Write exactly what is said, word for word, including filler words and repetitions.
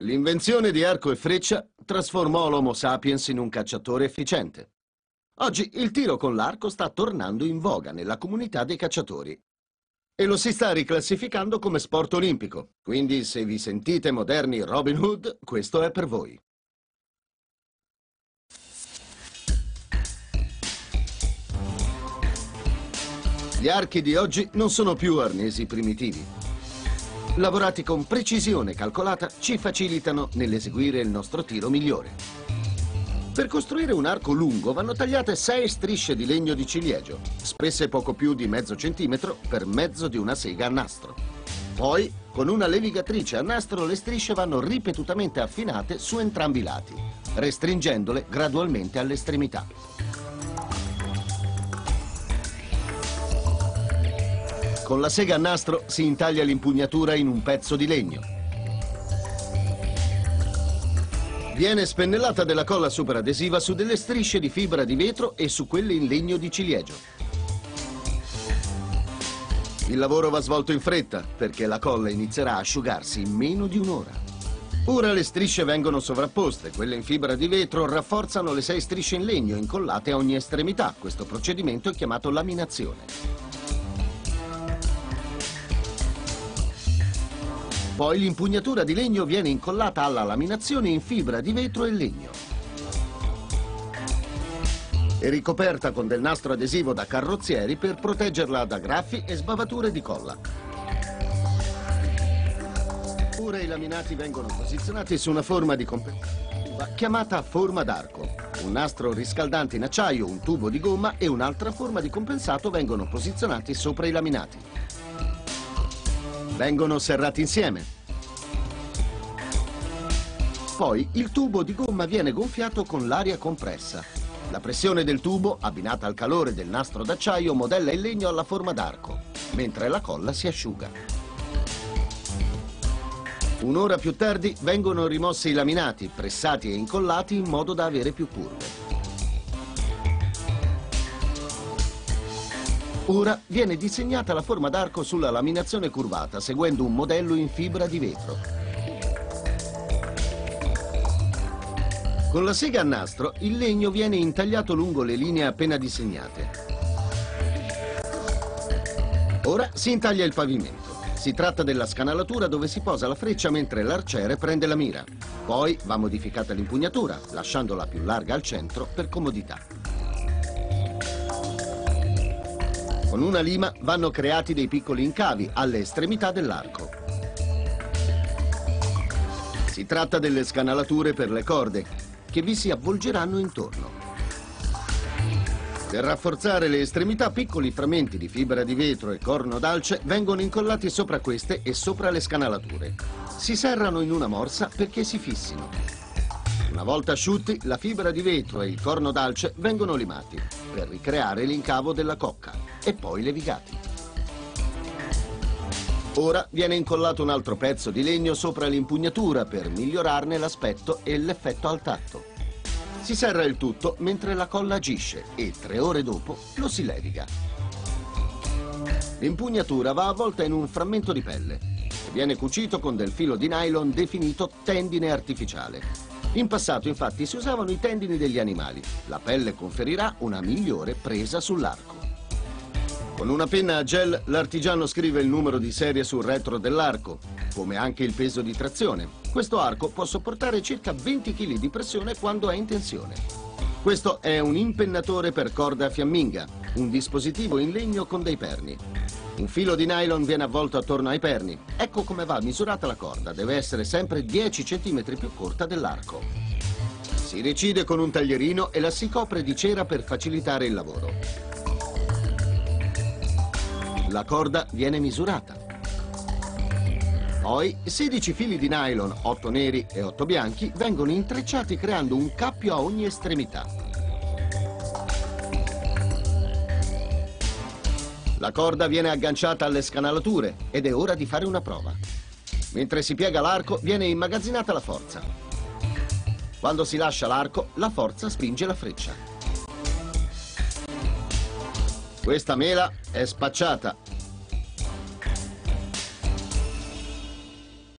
L'invenzione di arco e freccia trasformò l'Homo sapiens in un cacciatore efficiente. Oggi il tiro con l'arco sta tornando in voga nella comunità dei cacciatori e lo si sta riclassificando come sport olimpico. Quindi se vi sentite moderni Robin Hood, questo è per voi. Gli archi di oggi non sono più arnesi primitivi. Lavorati con precisione calcolata, ci facilitano nell'eseguire il nostro tiro migliore. Per costruire un arco lungo vanno tagliate sei strisce di legno di ciliegio, spesse poco più di mezzo centimetro per mezzo di una sega a nastro. Poi, con una levigatrice a nastro, le strisce vanno ripetutamente affinate su entrambi i lati, restringendole gradualmente all'estremità. Con la sega a nastro si intaglia l'impugnatura in un pezzo di legno. Viene spennellata della colla superadesiva su delle strisce di fibra di vetro e su quelle in legno di ciliegio. Il lavoro va svolto in fretta perché la colla inizierà a asciugarsi in meno di un'ora. Ora le strisce vengono sovrapposte, quelle in fibra di vetro rafforzano le sei strisce in legno incollate a ogni estremità. Questo procedimento è chiamato laminazione. Poi l'impugnatura di legno viene incollata alla laminazione in fibra di vetro e legno e ricoperta con del nastro adesivo da carrozzieri per proteggerla da graffi e sbavature di colla. Ora i laminati vengono posizionati su una forma di compensativa chiamata forma d'arco. Un nastro riscaldante in acciaio, un tubo di gomma e un'altra forma di compensato vengono posizionati sopra i laminati. Vengono serrati insieme. Poi il tubo di gomma viene gonfiato con l'aria compressa. La pressione del tubo, abbinata al calore del nastro d'acciaio, modella il legno alla forma d'arco, mentre la colla si asciuga. Un'ora più tardi vengono rimossi i laminati, pressati e incollati in modo da avere più curve. Ora viene disegnata la forma d'arco sulla laminazione curvata, seguendo un modello in fibra di vetro. Con la sega a nastro, il legno viene intagliato lungo le linee appena disegnate. Ora si intaglia il pavimento. Si tratta della scanalatura dove si posa la freccia mentre l'arciere prende la mira. Poi va modificata l'impugnatura, lasciandola più larga al centro per comodità. Con una lima vanno creati dei piccoli incavi alle estremità dell'arco. Si tratta delle scanalature per le corde, che vi si avvolgeranno intorno. Per rafforzare le estremità, piccoli frammenti di fibra di vetro e corno d'alce vengono incollati sopra queste e sopra le scanalature. Si serrano in una morsa perché si fissino. Una volta asciutti, la fibra di vetro e il corno d'alce vengono limati per ricreare l'incavo della cocca e poi levigati. Ora viene incollato un altro pezzo di legno sopra l'impugnatura per migliorarne l'aspetto e l'effetto al tatto. Si serra il tutto mentre la colla agisce e tre ore dopo lo si leviga. L'impugnatura va avvolta in un frammento di pelle e viene cucito con del filo di nylon definito tendine artificiale. In passato infatti si usavano i tendini degli animali. La pelle conferirà una migliore presa sull'arco. Con una penna a gel l'artigiano scrive il numero di serie sul retro dell'arco, come anche il peso di trazione. Questo arco può sopportare circa venti chili di pressione quando è in tensione. Questo è un impennatore per corda fiamminga, un dispositivo in legno con dei perni. Un filo di nylon viene avvolto attorno ai perni. Ecco come va misurata la corda. Deve essere sempre dieci centimetri più corta dell'arco. Si recide con un taglierino e la si copre di cera per facilitare il lavoro. La corda viene misurata. Poi sedici fili di nylon, otto neri e otto bianchi, vengono intrecciati creando un cappio a ogni estremità. La corda viene agganciata alle scanalature ed è ora di fare una prova. Mentre si piega l'arco viene immagazzinata la forza. Quando si lascia l'arco, la forza spinge la freccia. Questa mela è spacciata